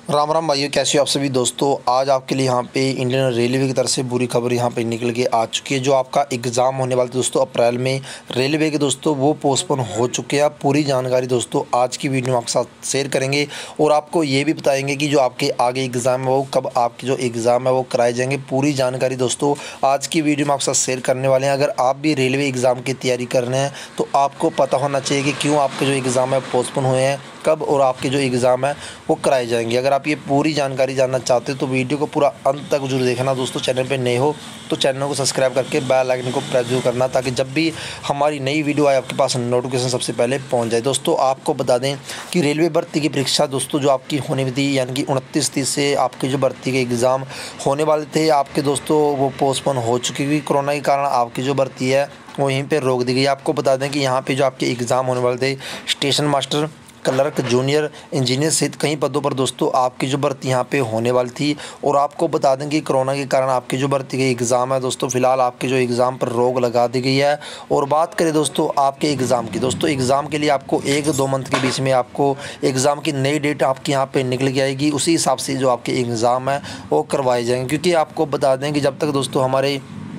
राम राम भाइयों, कैसे हो आप सभी दोस्तों। आज आपके लिए यहाँ पे इंडियन रेलवे की तरफ से बुरी खबर यहाँ पे निकल के आ चुकी है। जो आपका एग्ज़ाम होने वाला था दोस्तों अप्रैल में रेलवे के दोस्तों, वो पोस्टपोन हो चुके हैं। पूरी जानकारी दोस्तों आज की वीडियो में आपके साथ शेयर करेंगे और आपको ये भी बताएंगे कि जो आपके आगे एग्ज़ाम है वो कब आपके जो एग्ज़ाम है वो कराए जाएंगे। पूरी जानकारी दोस्तों आज की वीडियो में आपके साथ शेयर करने वाले हैं। अगर आप भी रेलवे एग्ज़ाम की तैयारी कर रहे हैं तो आपको पता होना चाहिए कि क्यों आपके जो एग्ज़ाम है पोस्टपोन हुए हैं, कब और आपके जो एग्ज़ाम है वो कराए जाएंगे। अगर आप ये पूरी जानकारी जानना चाहते हो तो वीडियो को पूरा अंत तक जरूर देखना दोस्तों। चैनल पे नए हो तो चैनल को सब्सक्राइब करके बेल आइकन को प्रेस जरूर करना, ताकि जब भी हमारी नई वीडियो आए आपके पास नोटिफिकेशन सबसे पहले पहुंच जाए। दोस्तों आपको बता दें कि रेलवे भर्ती की परीक्षा दोस्तों जो आपकी होने वाली थी, यानी कि 29-30 से आपकी जो भर्ती के एग्ज़ाम होने वाले थे आपके दोस्तों, वो पोस्टपोन हो चुकी हुई। कोरोना के कारण आपकी जो भर्ती है वो यहीं पर रोक दी गई। आपको बता दें कि यहाँ पर जो आपके एग्ज़ाम होने वाले थे station master, clerk, junior engineer सहित कई पदों पर दोस्तों आपकी जो भर्ती यहाँ पे होने वाली थी। और आपको बता दें कि कोरोना के कारण आपकी जो भर्ती के एग्ज़ाम है दोस्तों, फिलहाल आपके जो एग्ज़ाम पर रोक लगा दी गई है। और बात करें दोस्तों आपके एग्ज़ाम की, दोस्तों एग्ज़ाम के लिए आपको 1-2 मंथ के बीच में आपको एग्ज़ाम की नई डेट आपकी यहाँ पर निकल के आएगी। उसी हिसाब से जो आपके एग्ज़ाम है वो करवाए जाएंगे। क्योंकि आपको बता दें कि जब तक दोस्तों हमारे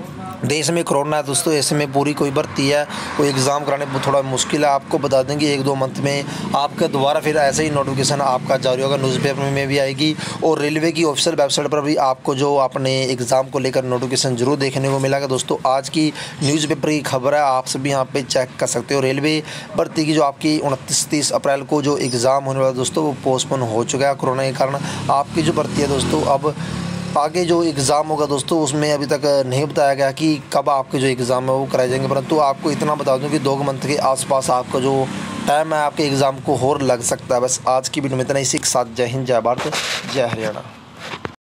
देश में कोरोना है दोस्तों, ऐसे में पूरी कोई भर्ती है वो एग्ज़ाम कराने में थोड़ा मुश्किल है। आपको बता दें कि 1-2 मंथ में आपका दोबारा फिर ऐसे ही नोटिफिकेशन आपका जारी होगा, न्यूज़पेपर में भी आएगी और रेलवे की ऑफिशियल वेबसाइट पर भी आपको जो अपने एग्ज़ाम को लेकर नोटिफिकेशन जरूर देखने को मिलेगा। दोस्तों आज की न्यूज़पेपर की खबर है, आप सभी यहाँ पर चेक कर सकते हो। रेलवे भर्ती की जो आपकी 29-30 अप्रैल को जो एग्ज़ाम होने वाला दोस्तों वो पोस्टपोन हो चुका है। कोरोना के कारण आपकी जो भर्ती है दोस्तों, अब आगे जो एग्ज़ाम होगा दोस्तों उसमें अभी तक नहीं बताया गया कि कब आपके जो एग्ज़ाम है वो कराए जाएंगे। परंतु आपको इतना बता दूं कि 2 मंथ के आसपास आपका जो टाइम है आपके एग्ज़ाम को और लग सकता है। बस आज की वीडियो में इतना ही। इसी के साथ जय हिंद, जय भारत, जय हरियाणा।